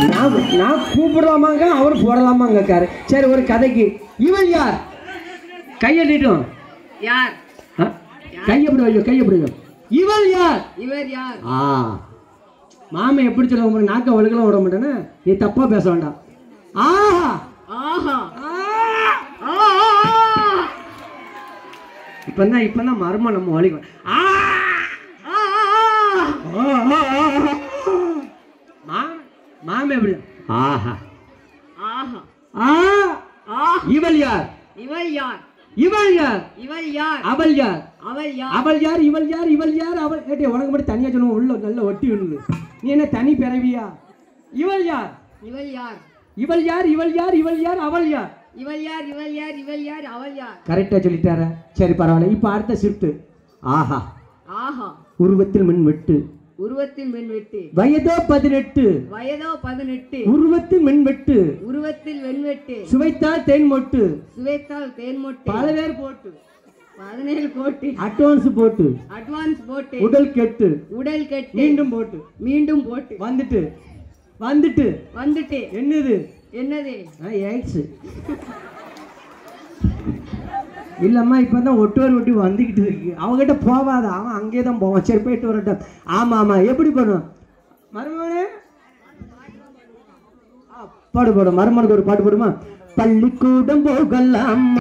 நான் கூப்பிடலாமாங்க அவர் போடலாமாங்க காரு. சரி ஒரு கதைக்கு இவன் யார்? கையெட்டிட்டோம் யார்? கையப்படி வையோ கையப்படி வையோ. இவள் யார்? இவர் யார்? மாமன் எப்படி சொல்ல நாக்க வழுக்கலாம் விட மாட்டேன்னு நீ தப்பா பேச வேண்டாம். ஆஹா ஆஹா இப்பதான் மர்மம் நம்ம வலிக்கும். மாமன் எப்படி? ஆஹா ஆஹா இவள் யார்? இவள் யார்? இவள் யார்? இவள் யார்? அவள் யார்? அவள் யார்? அவள் யார்? இவள் யார்? இவள் யார்? அவள் கேட்டே உனக்கு மட்டும் தனியா சொல்லுவோம். உள்ள நல்ல ஒட்டி விழுது. நீ என்ன தனி பிறவியா? இவள் யார்? இவள் யார்? இவள் யார்? இவள் யார்? இவள் யார்? அவள் யார்? இவள் யார்? இவள் யார்? இவள் யார்? அவள் யார்? கரெக்டா சொல்லிட்டார. சரி பரவாயில்ல. இப்ப அடுத்த ஷிஃப்ட். ஆஹா ஆஹா உருவத்தில் மின் வெட்டு. உருவத்தில் மின்வெட்டு. வயதோ 18. வயதோ 18. உருவத்தில் மின்வெட்டு. உருவத்தில் வெண்வெட்டு. சுவைத்தால் தேன் மொட்டு. சுவைத்தால் தேன் மொட்டு. பல பேர் போட்டு 17 போட்டு. அட்வான்ஸ் போட்டு. அட்வான்ஸ் போட்டு. உடல் கெட்டு. உடல் கெட்டு. மீண்டும் போட்டு. மீண்டும் போட்டு. வந்துட்டு வந்துட்டு வந்துட்டு. என்னது? என்னது? எக்ஸ் இல்லம்மா இப்பதான் ஒட்டி வந்துகிட்டு இருக்கு. அவங்ககிட்ட போவாத, அவன் அங்கே தான் போவான். சரி போயிட்டு வரட்டும். ஆமா ஆமா எப்படி பண்ணுவான் மருமகனே? பாடு போடும். மருமனுக்கு ஒரு பாட்டு போடுமா? பள்ளிக்கூடம் போகலாம்